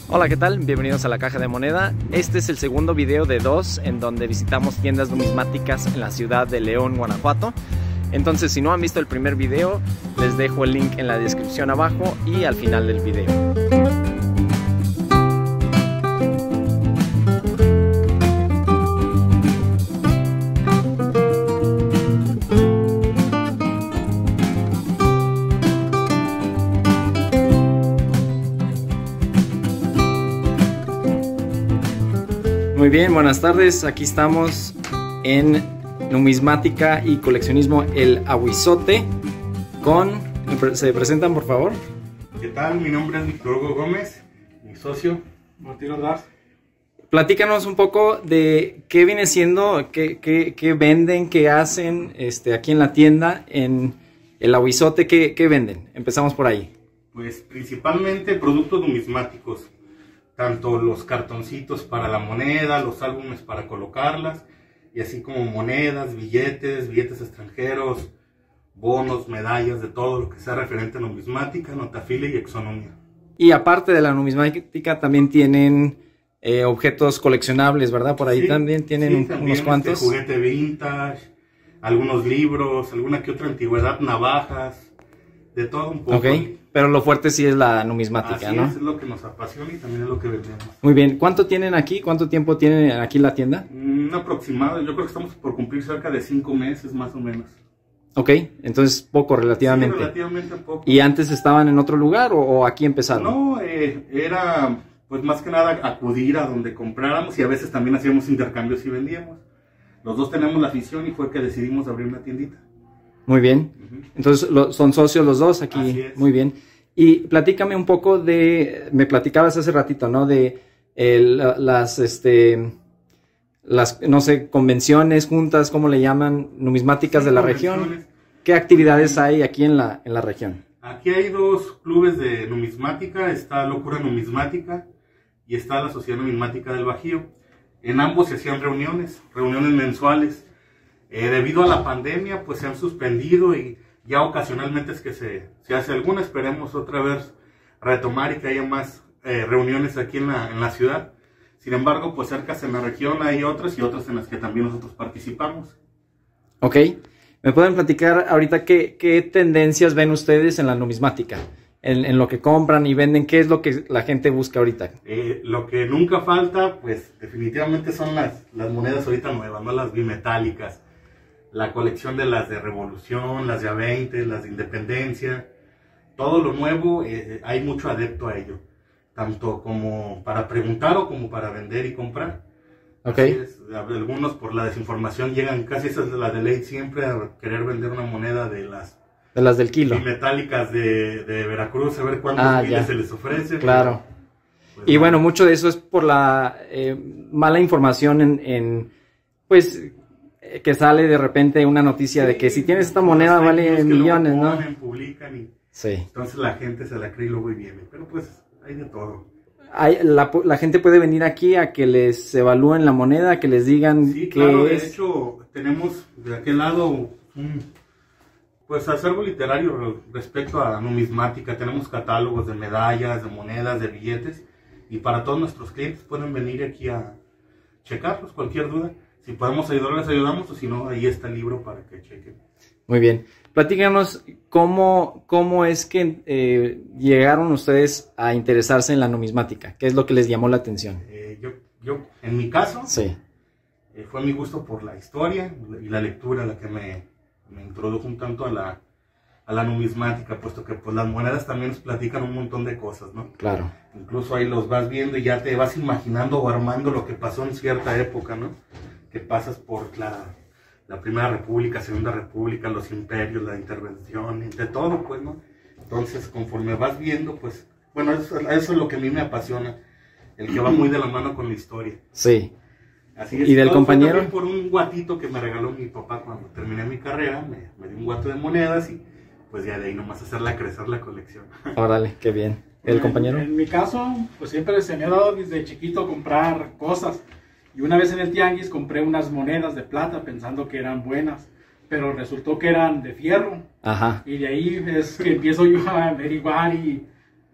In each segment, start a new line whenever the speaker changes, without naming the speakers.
Hola, ¿qué tal? Bienvenidos a La Caja de Moneda. Este es el segundo video de dos en donde visitamos tiendas numismáticas en la ciudad de León, Guanajuato. Entonces, si no han visto el primer video, les dejo el link en la descripción abajo y al final del video. Muy bien, buenas tardes. Aquí estamos en numismática y coleccionismo El Ahuizote ¿Se presentan, por favor?
¿Qué tal? Mi nombre es Víctor Hugo Gómez, mi socio Martín Ordaz.
Platícanos un poco de qué viene siendo, qué venden, qué hacen aquí en la tienda, en El Ahuizote. ¿Qué venden? Empezamos por ahí.
Pues principalmente productos numismáticos. Tanto los cartoncitos para la moneda, los álbumes para colocarlas, y así como monedas, billetes extranjeros, bonos, medallas, de todo lo que sea referente a numismática, notafilia y exonomía.
Y aparte de la numismática también tienen objetos coleccionables, ¿verdad? Por ahí sí, también tienen
también
unos cuantos.
Juguete vintage, algunos libros, alguna que otra antigüedad, navajas, de todo un poco.
Ok, pero lo fuerte sí es la numismática,
así
¿no?
Es lo que nos apasiona y también es lo que vendemos.
Muy bien, ¿cuánto tienen aquí? ¿Cuánto tiempo tienen aquí la tienda?
Un aproximado, yo creo que estamos por cumplir cerca de 5 meses más o menos.
Ok, entonces poco relativamente.
Sí, relativamente poco.
¿Y antes estaban en otro lugar o aquí empezaron?
No, era pues más que nada acudir a donde compráramos y a veces también hacíamos intercambios y vendíamos. Los dos tenemos la afición y fue que decidimos abrir una tiendita.
Muy bien, entonces son socios los dos aquí.
Así es.
Muy bien. Y platícame un poco me platicabas hace ratito, ¿no? De las, no sé, convenciones, juntas, ¿cómo le llaman? Numismáticas, sí, de la región. ¿Qué actividades hay aquí en la región?
Aquí hay dos clubes de numismática, está Locura Numismática y está la Sociedad Numismática del Bajío. En ambos se hacían reuniones mensuales. Debido a la pandemia, pues se han suspendido y ya ocasionalmente es que se hace alguna. Esperemos otra vez retomar y que haya más reuniones aquí en la ciudad. Sin embargo, pues cerca en la región hay otras y otras en las que también nosotros participamos. Ok.
¿Me pueden platicar ahorita qué tendencias ven ustedes en la numismática? En lo que compran y venden, ¿qué es lo que la gente busca ahorita?
Lo que nunca falta, pues definitivamente son las monedas ahorita nuevas, ¿no? Las bimetálicas. La colección de las de Revolución, las de A20, las de Independencia. Todo lo nuevo, hay mucho adepto a ello. Tanto como para preguntar o como para vender y comprar.
Okay.
Así es. Algunos por la desinformación llegan, casi esa es la de ley, siempre a querer vender una moneda de las
del kilo.
Metálicas de Veracruz, a ver cuántos miles se les ofrece.
Claro.
Pues,
y bueno, mucho de eso es por la mala información pues que sale de repente una noticia, sí, de que si tienes esta moneda vale millones, ¿no?
Publican y
sí.
Entonces la gente se la cree y luego viene, pero pues hay de todo.
La gente puede venir aquí a que les evalúen la moneda, que les digan
sí,
qué
claro,
es.
De hecho, tenemos de aquel lado pues acervo literario respecto a numismática. Tenemos catálogos de medallas, de monedas, de billetes, y para todos nuestros clientes pueden venir aquí a checarlos, cualquier duda. Si podemos ayudar, les ayudamos, o si no, ahí está el libro para que chequen.
Muy bien. Platícanos cómo es que llegaron ustedes a interesarse en la numismática. ¿Qué es lo que les llamó la atención?
Yo en mi caso,
sí,
fue mi gusto por la historia y la lectura la que me introdujo un tanto a la numismática, puesto que pues las monedas también nos platican un montón de cosas, ¿no?
Claro.
Incluso ahí los vas viendo y ya te vas imaginando o armando lo que pasó en cierta época, ¿no? Que pasas por la Primera República, Segunda República, los imperios, la intervención, de todo, pues, ¿no? Entonces, conforme vas viendo, pues, bueno, eso es lo que a mí me apasiona, el que va muy de la mano con la historia.
Sí.
Así es.
¿Y del compañero?
También por un guatito que me regaló mi papá cuando terminé mi carrera, me dio un guato de monedas y pues ya de ahí nomás hacerla crecer la colección.
Órale, qué bien. ¿El compañero?
En mi caso, pues siempre se me ha dado desde chiquito comprar cosas. Y una vez en el tianguis compré unas monedas de plata pensando que eran buenas, pero resultó que eran de fierro.
Ajá.
Y de ahí es que empiezo yo a averiguar y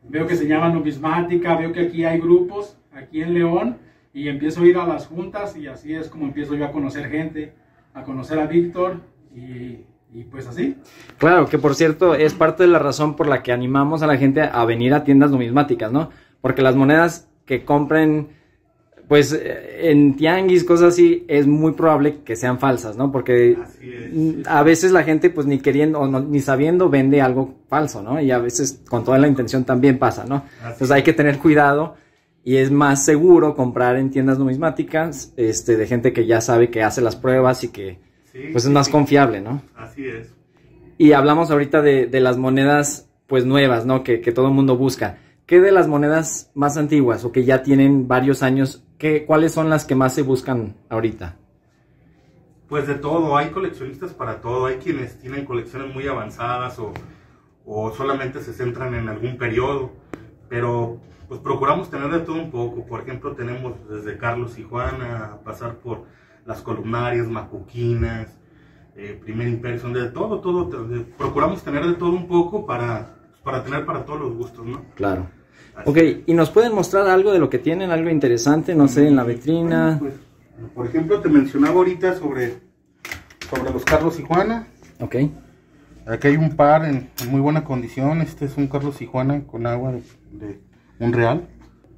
veo que se llama numismática, veo que aquí hay grupos, aquí en León, y empiezo a ir a las juntas y así es como empiezo yo a conocer gente, a conocer a Víctor y pues así.
Claro, que por cierto es parte de la razón por la que animamos a la gente a venir a tiendas numismáticas, ¿no? Porque las monedas que compren, pues en tianguis, cosas así, es muy probable que sean falsas, ¿no? Porque a veces la gente, pues ni queriendo o no, ni sabiendo, vende algo falso, ¿no? Y a veces con toda la intención también pasa, ¿no? Entonces hay que tener cuidado y es más seguro comprar en tiendas numismáticas, de gente que ya sabe que hace las pruebas y que, pues es más confiable, ¿no?
Así es.
Y hablamos ahorita de las monedas, pues nuevas, ¿no? Que todo el mundo busca. ¿Qué de las monedas más antiguas o que ya tienen varios años, cuáles son las que más se buscan ahorita?
Pues de todo, hay coleccionistas para todo, hay quienes tienen colecciones muy avanzadas o solamente se centran en algún periodo, pero pues procuramos tener de todo un poco. Por ejemplo, tenemos desde Carlos y Juana, a pasar por las columnarias, macuquinas, Primer Imperio, son de todo, procuramos tener de todo un poco para tener para todos los gustos, ¿no?
Claro.
Así.
Ok, ¿y nos pueden mostrar algo de lo que tienen, algo interesante, no sé, en la vitrina?
Pues, por ejemplo, te mencionaba ahorita sobre los Carlos y Juana.
Ok.
Aquí hay un par en muy buena condición. Este es un Carlos y Juana con agua de un real.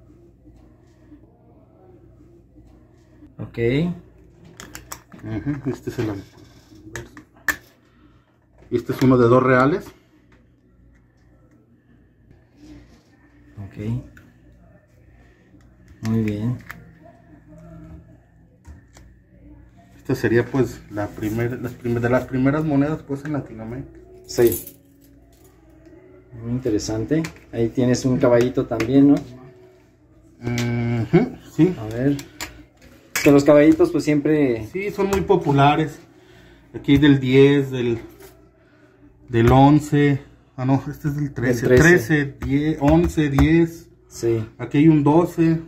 Ok.
Este es este es uno de 2 reales.
Ok. Muy bien.
Esta sería pues de las primeras monedas pues en Latinoamérica.
Sí. Muy interesante. Ahí tienes un caballito también, ¿no?
Sí.
A ver. Que los caballitos pues siempre...
Sí, son muy populares. Aquí hay del 10, del 11. Ah, no, este es del 13. 13, 10, 11, 10.
Sí.
Aquí hay un 12.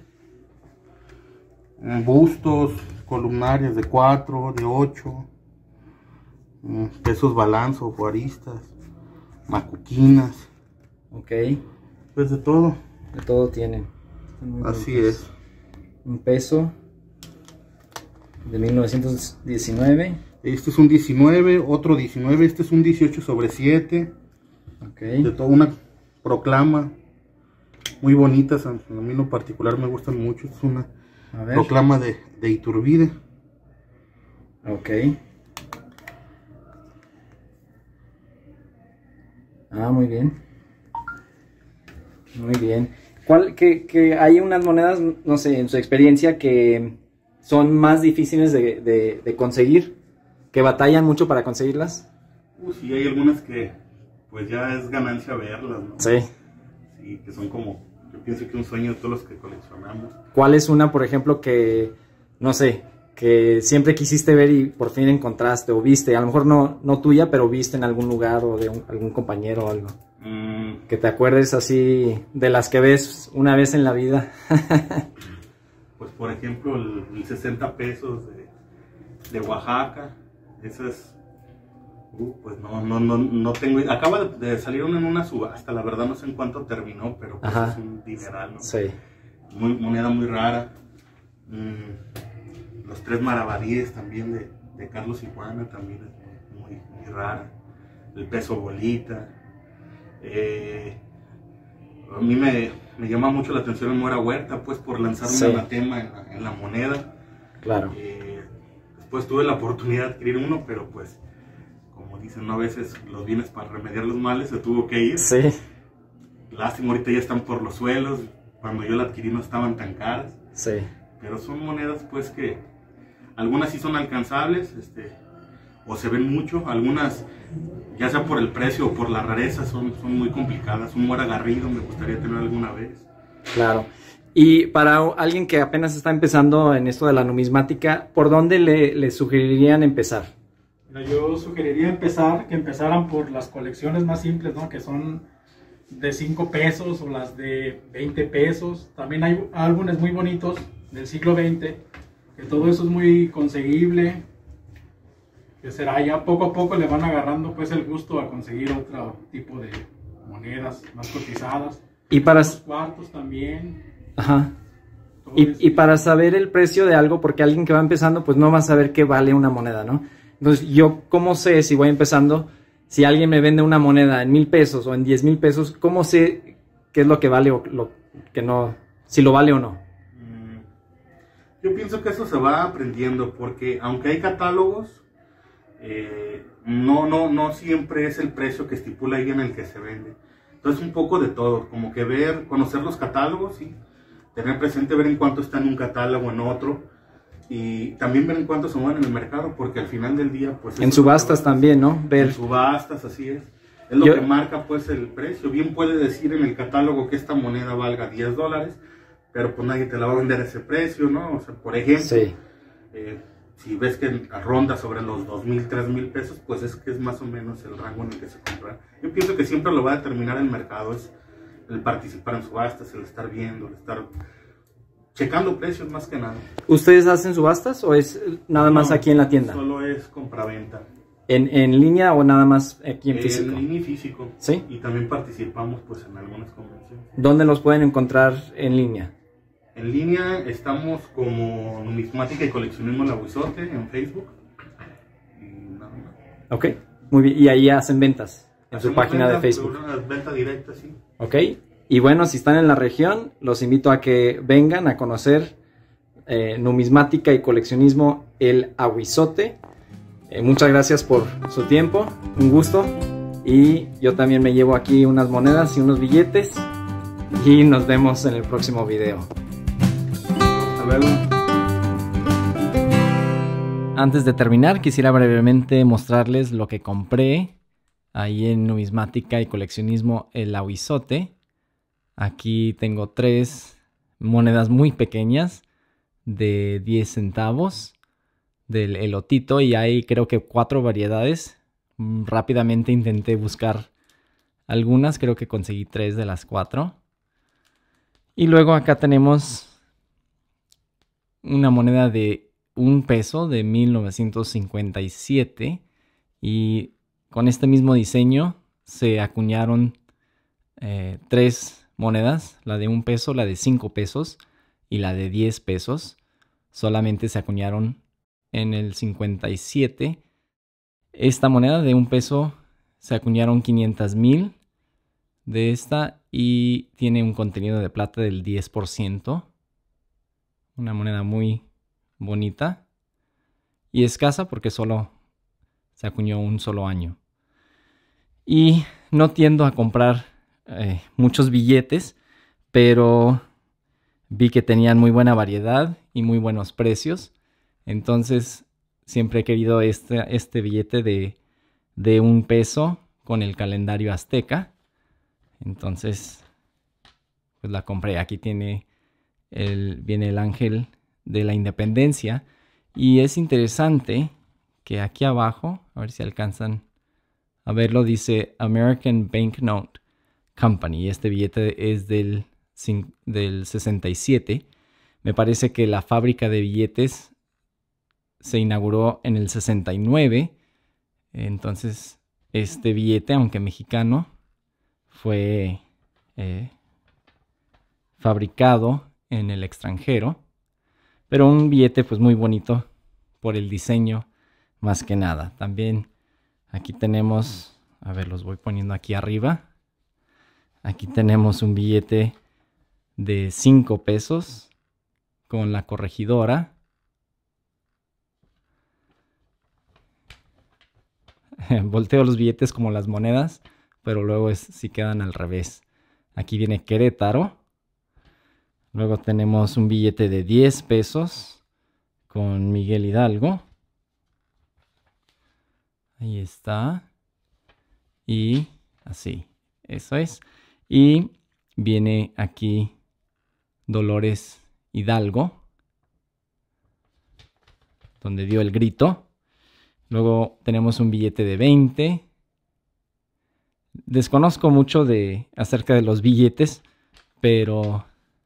Bustos, columnarias de 4, de 8. Pesos balanzo, juaristas, macuquinas.
Ok.
Pues de todo.
De todo tienen.
Así es.
Un peso de 1919.
Este es un 19, otro 19. Este es un 18/7.
Ok.
De todo, una proclama. Muy bonitas. A mí en lo particular me gustan mucho. Es una proclama de Iturbide.
Ok. Ah, muy bien. Muy bien. Que hay unas monedas, no sé, en su experiencia, que son más difíciles de conseguir, que batallan mucho para conseguirlas?
Sí, hay algunas que pues ya es ganancia verlas, ¿no?
Sí.
Sí, que son como, yo pienso que un sueño de todos los que coleccionamos.
¿Cuál es una, por ejemplo, que, no sé, que siempre quisiste ver y por fin encontraste o viste? A lo mejor no tuya, pero viste en algún lugar o de algún compañero o algo. Que te acuerdes así de las que ves una vez en la vida.
Pues por ejemplo el 60 pesos de Oaxaca. Esas, pues no tengo. Acaba de salir una en una subasta, la verdad no sé en cuánto terminó, pero pues es un dineral, ¿no?
Sí.
Moneda muy rara. Los 3 maravedíes también de Carlos y Juana también es muy rara. El peso bolita. A mí me llama mucho la atención el Mora Huerta, pues por lanzar un anatema en la moneda.
Claro.
Después tuve la oportunidad de adquirir uno, pero pues, como dicen, ¿no? A veces los bienes para remediar los males se tuvo que ir.
Sí.
Lástima, ahorita ya están por los suelos. Cuando yo la adquirí no estaban tan caras.
Sí.
Pero son monedas pues que algunas sí son alcanzables, o se ven mucho, algunas ya sea por el precio o por la rareza son muy complicadas. Un Mora Garrido me gustaría tener alguna vez.
Claro. Y para alguien que apenas está empezando en esto de la numismática, ¿por dónde le sugerirían empezar?
Yo sugeriría que empezaran por las colecciones más simples, ¿no? Que son de 5 pesos o las de 20 pesos. También hay álbumes muy bonitos del siglo XX, que todo eso es muy conseguible. Que será ya poco a poco le van agarrando pues el gusto a conseguir otro tipo de monedas más cotizadas.
Y para...
Los cuartos también.
Ajá.
Todo
Y
eso.
para saber el precio de algo, porque alguien que va empezando, pues no va a saber qué vale una moneda, ¿no? Entonces, yo, ¿cómo sé si voy empezando? Si alguien me vende una moneda en 1,000 pesos o en 10,000 pesos, ¿cómo sé qué es lo que vale o lo que no, si lo vale o no?
Yo pienso que eso se va aprendiendo, porque aunque hay catálogos, no siempre es el precio que estipula ahí en el que se vende. Entonces un poco de todo, como que ver, conocer los catálogos, ¿sí? Tener presente, ver en cuánto está en un catálogo, en otro, y también ver en cuánto se mueven en el mercado, porque al final del día, pues...
En subastas también, ¿no? Ver.
En subastas, así es. Es lo que marca, pues, el precio. Bien puede decir en el catálogo que esta moneda valga $10, pero pues nadie te la va a vender a ese precio, ¿no? O sea, por ejemplo,
Sí.
Si ves que ronda sobre los 2,000, 3,000 pesos, pues es que es más o menos el rango en el que se compra. Yo pienso que siempre lo va a determinar el mercado, es el participar en subastas, el estar viendo, el estar checando precios más que nada.
¿Ustedes hacen subastas o es nada más aquí en la tienda?
Solo es compraventa.
¿En línea o nada más aquí en físico?
En línea y físico.
¿Sí?
Y también participamos pues en algunas convenciones.
¿Dónde los pueden encontrar en línea?
En línea estamos como Numismática y Coleccionismo El Aguizote en Facebook. Y nada más.
Ok, muy bien. Y ahí hacen ventas en su
Hacemos
página de
venta,
Facebook.
Una venta directa, sí.
Ok, y bueno, si están en la región, los invito a que vengan a conocer Numismática y Coleccionismo El Aguizote. Muchas gracias por su tiempo, un gusto. Y yo también me llevo aquí unas monedas y unos billetes. Y nos vemos en el próximo video.
Hasta luego.
Antes de terminar, quisiera brevemente mostrarles lo que compré ahí en Numismática y Coleccionismo El Aguizote. Aquí tengo 3 monedas muy pequeñas de 10 centavos del elotito y hay creo que 4 variedades. Rápidamente intenté buscar algunas, creo que conseguí 3 de las 4. Y luego acá tenemos una moneda de 1 peso de 1957 y con este mismo diseño se acuñaron 3 monedas, la de 1 peso, la de 5 pesos y la de 10 pesos. Solamente se acuñaron en el 57. Esta moneda de 1 peso se acuñaron 500,000 de esta y tiene un contenido de plata del 10%. Una moneda muy bonita y escasa porque solo se acuñó un solo año. Y no tiendo a comprar muchos billetes, pero vi que tenían muy buena variedad y muy buenos precios. Entonces siempre he querido este billete de 1 peso con el calendario azteca. Entonces pues la compré. Aquí viene el ángel de la independencia. Y es interesante que aquí abajo, a ver si alcanzan a verlo, dice American Banknote Company. Este billete es del 67. Me parece que la fábrica de billetes se inauguró en el 69. Entonces, este billete, aunque mexicano, fue fabricado en el extranjero. Pero un billete pues muy bonito por el diseño más que nada. También aquí tenemos, a ver, los voy poniendo aquí arriba. Aquí tenemos un billete de 5 pesos con la corregidora. Volteo los billetes como las monedas, pero luego sí quedan al revés. Aquí viene Querétaro. Luego tenemos un billete de 10 pesos con Miguel Hidalgo. Ahí está. Y así, eso es. Y viene aquí Dolores Hidalgo, donde dio el grito. Luego tenemos un billete de 20. Desconozco mucho acerca de los billetes, pero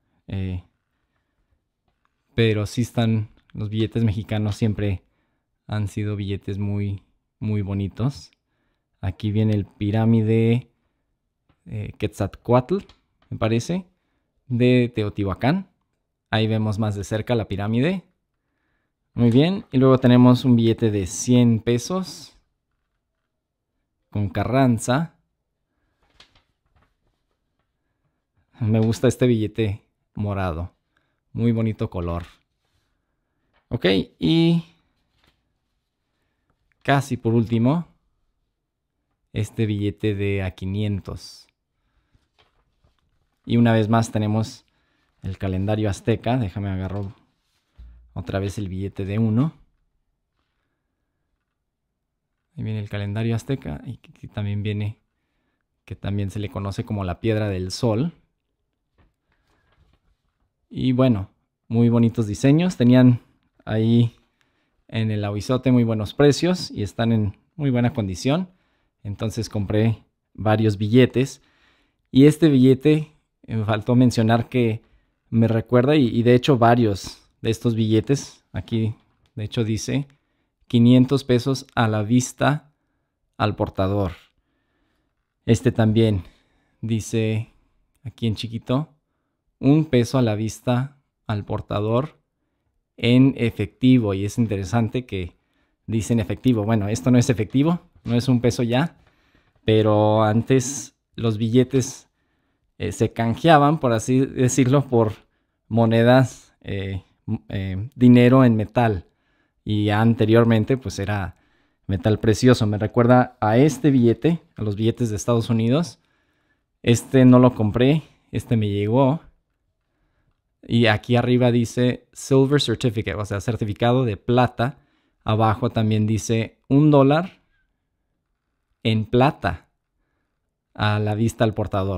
sí están, los billetes mexicanos siempre han sido billetes muy, muy bonitos. Aquí viene el pirámide Quetzalcóatl, me parece, de Teotihuacán. Ahí vemos más de cerca la pirámide. Muy bien. Y luego tenemos un billete de 100 pesos con Carranza. Me gusta este billete morado. Muy bonito color. Ok, y casi por último, este billete de a 500. Y una vez más tenemos el calendario azteca. Déjame agarrar otra vez el billete de 1. Ahí viene el calendario azteca. Y aquí también viene, que también se le conoce como la piedra del sol. Y bueno, muy bonitos diseños. Tenían ahí en el Ahuizote muy buenos precios y están en muy buena condición. Entonces compré varios billetes. Y este billete, me faltó mencionar que me recuerda, y de hecho varios de estos billetes, aquí de hecho dice 500 pesos a la vista al portador. Este también dice aquí en chiquito, 1 peso a la vista al portador en efectivo. Y es interesante que dicen efectivo. Bueno, esto no es efectivo, no es 1 peso ya, pero antes los billetes se canjeaban, por así decirlo, por monedas, dinero en metal. Y anteriormente pues era metal precioso. Me recuerda a este billete, a los billetes de Estados Unidos. Este no lo compré, este me llegó. Y aquí arriba dice Silver Certificate, o sea, certificado de plata. Abajo también dice $1 en plata a la vista al portador.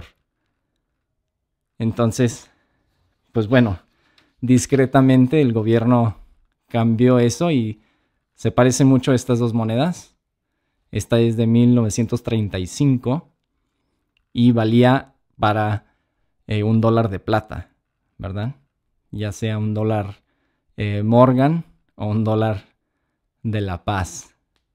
Entonces, pues bueno, discretamente el gobierno cambió eso y se parecen mucho estas dos monedas. Esta es de 1935 y valía para $1 de plata, ¿verdad? Ya sea $1 Morgan o $1 de La Paz.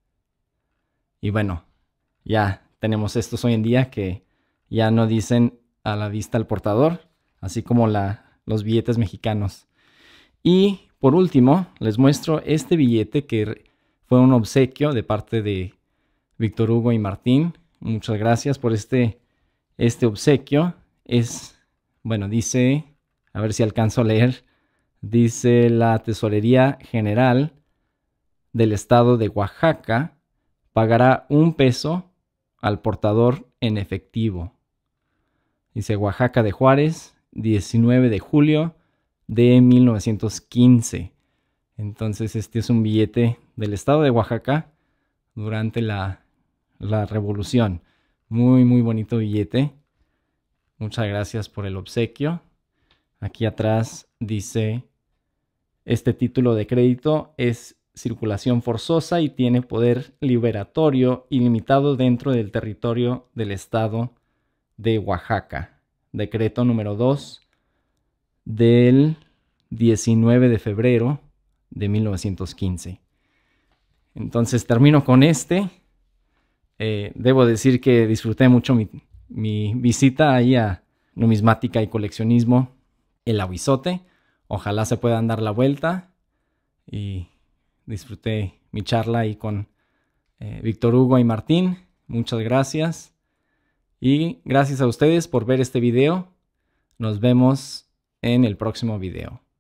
Y bueno, ya tenemos estos hoy en día que ya no dicen a la vista al portador, así como los billetes mexicanos. Y por último, les muestro este billete que fue un obsequio de parte de Víctor Hugo y Martín. Muchas gracias por este obsequio. Bueno, dice, a ver si alcanzo a leer, dice: la Tesorería General del Estado de Oaxaca pagará 1 peso al portador en efectivo. Dice Oaxaca de Juárez, 19 de julio de 1915. Entonces este es un billete del estado de Oaxaca durante la revolución. Muy, muy bonito billete. Muchas gracias por el obsequio. Aquí atrás dice: este título de crédito es circulación forzosa y tiene poder liberatorio ilimitado dentro del territorio del estado de Oaxaca. Decreto número 2 del 19 de febrero de 1915. Entonces termino con este. Debo decir que disfruté mucho mi visita ahí a Numismática y Coleccionismo El Ahuizote. Ojalá se puedan dar la vuelta. Y disfruté mi charla ahí con Víctor Hugo y Martín. Muchas gracias. Y gracias a ustedes por ver este video. Nos vemos en el próximo video.